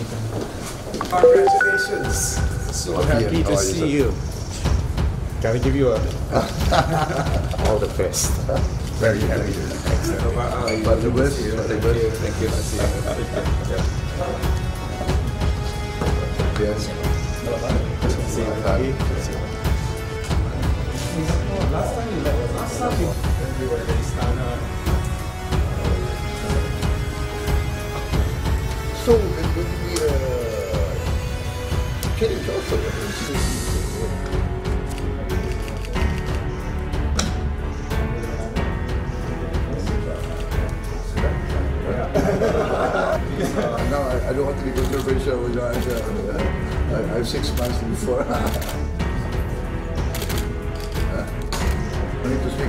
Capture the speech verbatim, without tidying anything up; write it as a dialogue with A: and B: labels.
A: Congratulations. So happy to see you. Can I give you a all the best? Very happy. Excellent.
B: All the best.
A: Thank you. Thank you.
B: Yes.
A: See you. Last time you met was last time you we were in Istana.
B: So it's going to be a change also. No, I, I don't want to be controversial. You know, I, uh, I, I have six months before. uh, I need to speak.